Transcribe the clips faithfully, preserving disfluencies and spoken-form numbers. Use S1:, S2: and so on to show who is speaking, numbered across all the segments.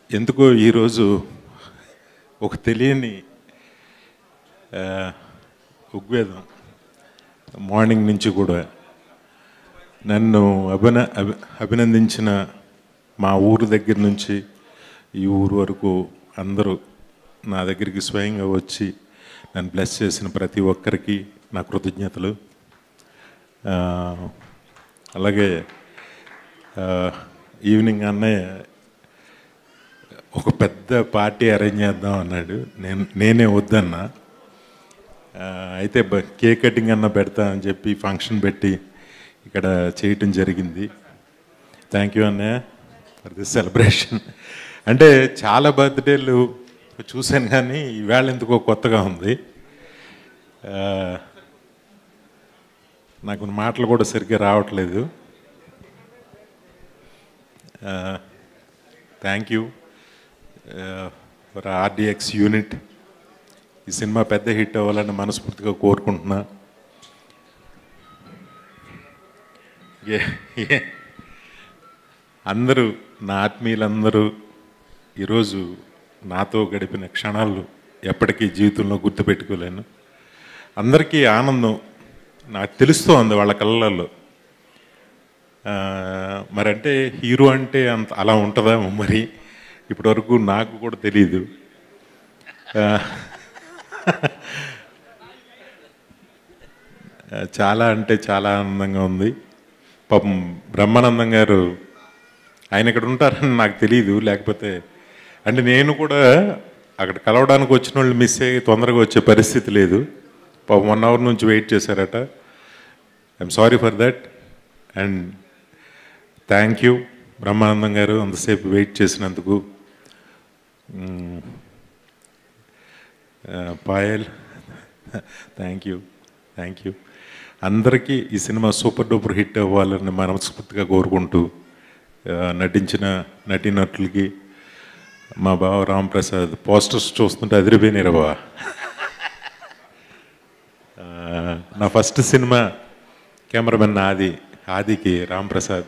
S1: ఎందుకో ఈరోజు ఒక తెలియని ఉద్వేదం మార్నింగ్ నుంచి కూడా నన్ను అభిన అభినందించిన మా ఊరు దగ్గర నుంచి ఈ ఊరు వరకు అందరూ నా దగ్గరికి స్వయంగా వచ్చి నన్ను బ్లెస్ చేసిన ప్రతి ఒక్కరికి నా కృతజ్ఞతలు. అలాగే ఈవినింగ్ అన్నయ్య ఒక పెద్ద పార్టీ అరేంజ్ చేద్దాం అన్నాడు. నేను నేనే వద్దన్నా. అయితే కేక్ కటింగ్ అన్న పెడతా అని చెప్పి ఫంక్షన్ పెట్టి ఇక్కడ చేయటం జరిగింది. థ్యాంక్ యూ అన్నయ్య ఫర్ దిస్ సెలబ్రేషన్. అంటే చాలా బర్త్డేలు చూశాను కానీ ఈవేళ ఎందుకో కొత్తగా ఉంది. నాకు మాటలు కూడా సరిగ్గా రావట్లేదు. Thank you for RDX unit. ఈ సినిమా పెద్ద హిట్ అవ్వాలని మనస్ఫూర్తిగా కోరుకుంటున్నా. అందరూ నా ఆత్మీయులందరూ ఈరోజు నాతో గడిపిన క్షణాలు ఎప్పటికీ జీవితంలో గుర్తుపెట్టుకోలేను. అందరికీ ఆనందం నాకు తెలుస్తోంది వాళ్ళ కళ్ళల్లో. మరంటే హీరో అంటే అంత అలా ఉంటుందా మరి? ఇప్పటివరకు నాకు కూడా తెలీదు. చాలా అంటే చాలా ఆనందంగా ఉంది. పాపం బ్రహ్మానందం గారు ఆయన ఇక్కడ ఉంటారని నాకు తెలీదు. లేకపోతే అంటే నేను కూడా అక్కడ కలవడానికి వచ్చిన వాళ్ళు మిస్ అయ్యి తొందరగా వచ్చే పరిస్థితి లేదు. పాపం వన్ అవర్ నుంచి వెయిట్ చేశారట. I'm sorry for that and thank you Brahmanandam garu అంతసేపు వెయిట్ చేసినందుకు. Payal thank you thank you. అందరికీ ఈ సినిమా సూపర్ డూపర్ హిట్ అవ్వాలని మనస్ఫూర్తిగా కోరుకుంటూ నటించిన నటీనటులకి మా బావ రాంప్రసాద్ పోస్టర్స్ చూస్తుంటే అదిరిపోయినారు బావ. నా ఫస్ట్ సినిమా కెమెరామెన్ ఆది ఆదికి రాంప్రసాద్.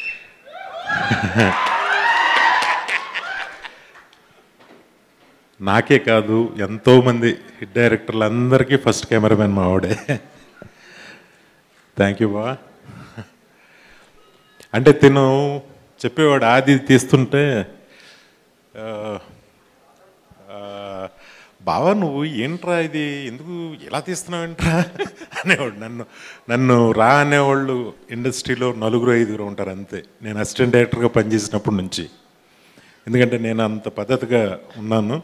S1: నాకే కాదు ఎంతోమంది హిట్ డైరెక్టర్లు అందరికీ ఫస్ట్ కెమెరామెన్ మా ఆవిడే. థ్యాంక్ యూ బా. అంటే తిను చెప్పేవాడు ఆది తీస్తుంటే, బావా నువ్వు ఏంట్రా ఇది ఎందుకు ఎలా తీస్తున్నావు ఏంట్రా అనేవాడు. నన్ను నన్ను రా అనేవాళ్ళు ఇండస్ట్రీలో నలుగురు ఐదుగురు ఉంటారు అంతే. నేను అసిస్టెంట్ డైరెక్టర్గా పనిచేసినప్పటి నుంచి. ఎందుకంటే నేను అంత పద్ధతిగా ఉన్నాను.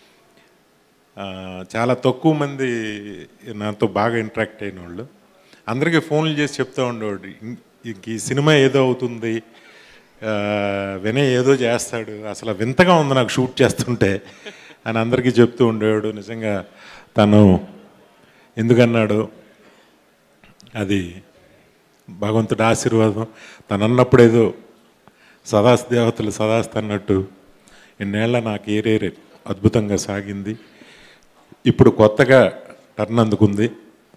S1: చాలా తక్కువ మంది నాతో బాగా ఇంటరాక్ట్ అయిన వాళ్ళు. అందరికీ ఫోన్లు చేసి చెప్తూ ఉండేవాడు, ఇంక ఈ సినిమా ఏదో అవుతుంది, వినయ్ ఏదో చేస్తాడు, అసలు వింతగా ఉంది నాకు షూట్ చేస్తుంటే అని అందరికీ చెప్తూ ఉండేవాడు. నిజంగా తను ఎందుకన్నాడు అది భగవంతుడి ఆశీర్వాదం. తను అన్నప్పుడు ఏదో సదాస్ దేవతలు సదాస్త అన్నట్టు ఇన్నేళ్ళ నా కెరీర్ అద్భుతంగా సాగింది. ఇప్పుడు కొత్తగా టర్న్ అందుకుంది.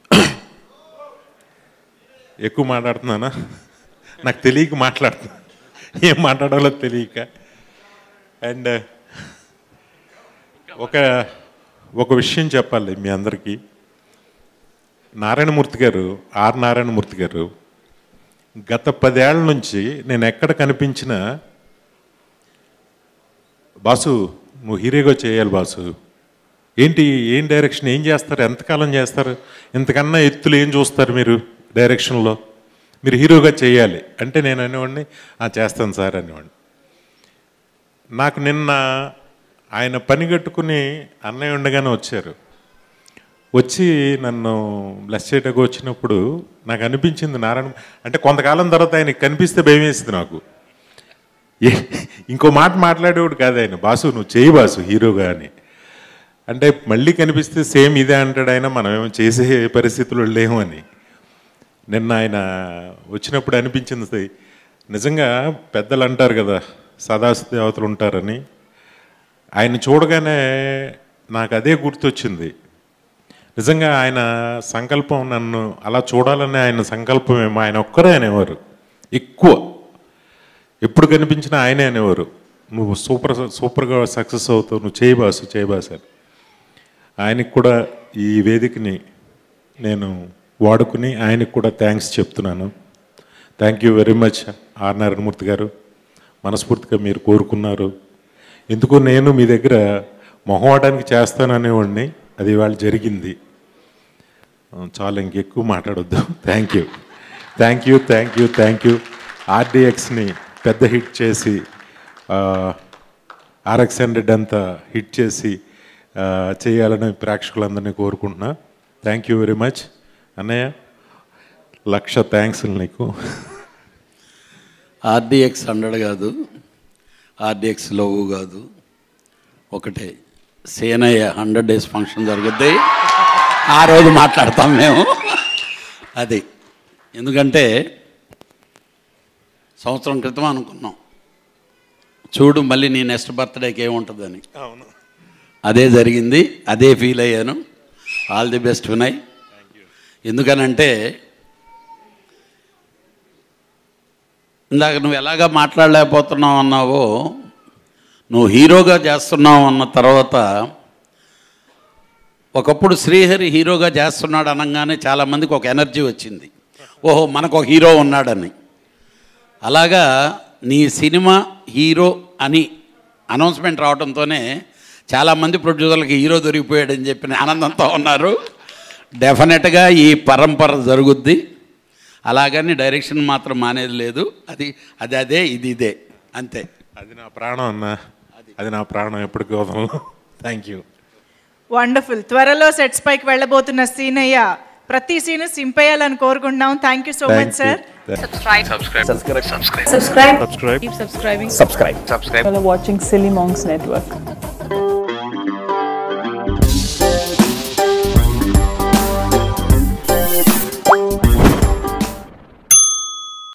S1: ఎక్కువ మాట్లాడుతున్నానా? నాకు తెలియక మాట్లాడుతున్నా, ఏం మాట్లాడాలో తెలియక. అండ్ ఒక ఒక విషయం చెప్పాలి మీ అందరికీ. నారాయణమూర్తి గారు ఆర్ నారాయణమూర్తి గారు గత పదేళ్ల నుంచి నేను ఎక్కడ కనిపించినా, బాసు నువ్వు హీరోగా చేయాలి బాసు, ఏంటి ఏం డైరెక్షన్ ఏం చేస్తారు, ఎంతకాలం చేస్తారు, ఇంతకన్నా ఎత్తులు ఏం చూస్తారు మీరు డైరెక్షన్లో, మీరు హీరోగా చేయాలి అంటే నేను అనేవాడిని చేస్తాను సార్ అనేవాడిని. నాకు నిన్న ఆయన పని కట్టుకుని అన్నయ్య ఉండగానే వచ్చారు. వచ్చి నన్ను బ్లెస్ చేయడానికి వచ్చినప్పుడు నాకు అనిపించింది నారాయణ అంటే కొంతకాలం తర్వాత ఆయనకి కనిపిస్తే భయం వేసింది నాకు. ఇంకో మాట మాట్లాడేవాడు కాదు ఆయన, బాసు నువ్వు చేయి బాసు హీరోగా అని. అంటే మళ్ళీ కనిపిస్తే సేమ్ ఇదే అంటాడు ఆయన, మనం ఏమో చేసే పరిస్థితులు లేము అని. నిన్న ఆయన వచ్చినప్పుడు అనిపించింది నిజంగా పెద్దలు అంటారు కదా సదాశివతలు ఉంటారని. ఆయన చూడగానే నాకు అదే గుర్తొచ్చింది. నిజంగా ఆయన సంకల్పం నన్ను అలా చూడాలనే ఆయన సంకల్పమేమో. ఆయన ఒక్కరే అనేవారు, ఎక్కువ ఎప్పుడు కనిపించినా ఆయనే అనేవారు. నువ్వు సూపర్ సూపర్గా సక్సెస్ అవుతావు, నువ్వు చేయి బాసు చేయి బాసు అని ఆయనకి కూడా ఈ వేదికని నేను వాడుకుని ఆయనకు కూడా థ్యాంక్స్ చెప్తున్నాను. Thank you very much R Narayanamurthy garu. మనస్ఫూర్తిగా మీరు కోరుకున్నారు. ఎందుకో నేను మీ దగ్గర మొహమాటానికి చేస్తాననేవాడిని, అది ఇవాళ జరిగింది. చాలా ఇంకెక్కువ మాట్లాడొద్దు. Thank you thank you thank you thank you ఆర్డిఎక్స్ని పెద్ద హిట్ చేసి ఆర్ఎక్స్ హండ్రెడ్ అంతా హిట్ చేసి చేయాలని ప్రేక్షకులందరినీ కోరుకుంటున్నా. థ్యాంక్ యూ వెరీ మచ్ అన్నయ్య, లక్ష థ్యాంక్స్ నీకు.
S2: ఆర్డిఎక్స్ హండ్రెడ్ కాదు, ఆర్డిఎక్స్ లోవు కాదు, ఒకటే సేనయ్య హండ్రెడ్ డేస్ ఫంక్షన్ జరుగుద్ది, ఆ రోజు మాట్లాడతాం మేము. అది ఎందుకంటే సంవత్సరం క్రితం అనుకున్నాం, చూడు మళ్ళీ నీ నెక్స్ట్ బర్త్డేకి ఏముంటుందని.
S1: అవును,
S2: అదే జరిగింది, అదే ఫీల్ అయ్యాను. All the best Vinay. ఎందుకనంటే ఇందాక నువ్వు ఎలాగా మాట్లాడలేకపోతున్నావు అన్నావో, నువ్వు హీరోగా చేస్తున్నావు అన్న తర్వాత, ఒకప్పుడు శ్రీహరి హీరోగా చేస్తున్నాడు అనగానే చాలామందికి ఒక ఎనర్జీ వచ్చింది, ఓహో మనకు ఒక హీరో ఉన్నాడని. అలాగా నీ సినిమా హీరో అని అనౌన్స్మెంట్ రావడంతోనే చాలామంది ప్రొడ్యూసర్లకి హీరో దొరికిపోయాడని చెప్పిన ఆనందంతో ఉన్నారు. డెఫినెట్గా ఈ పరంపర జరుగుద్ది. అలాగని డైరెక్షన్ మాత్రం మానేది లేదు. అది అది అదే ఇది ఇదే అంతే.
S1: అది నా ప్రాణం అన్న, అది నా ప్రాణం ఎప్పటికీ వదలను. Thank you.
S3: వండర్ఫుల్. త్వరలో సెట్స్ పైకి వెళ్ళబోతున్న సీనయ్య ప్రతి సీన్ సింపేయాలని కోరుకుంటున్నాం. Thank you so much sir.
S4: Subscribe. Subscribe. Subscribe.
S5: Subscribe.
S4: Subscribe.
S5: Keep subscribing.
S4: Subscribe. Subscribe.
S5: You're watching Silly Monks Network.